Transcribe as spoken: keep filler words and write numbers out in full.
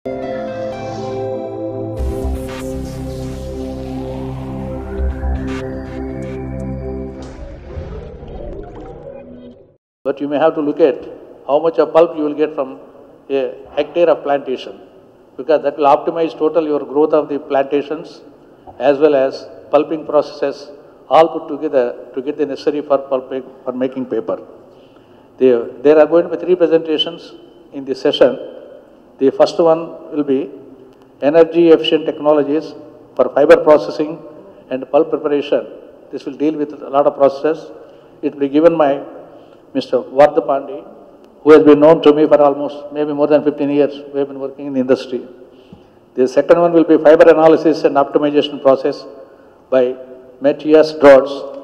But you may have to look at how much of pulp you will get from a hectare of plantation, because that will optimize total your growth of the plantations as well as pulping processes all put together to get the necessary for pulping, for making paper. There, there are going to be three presentations in this session. The first one will be energy efficient technologies for fiber processing and pulp preparation. This will deal with a lot of processes. It will be given by Mister Vardha Pandey, who has been known to me for almost maybe more than fifteen years. We have been working in the industry. The second one will be fiber analysis and optimization process by Matthias Dodds.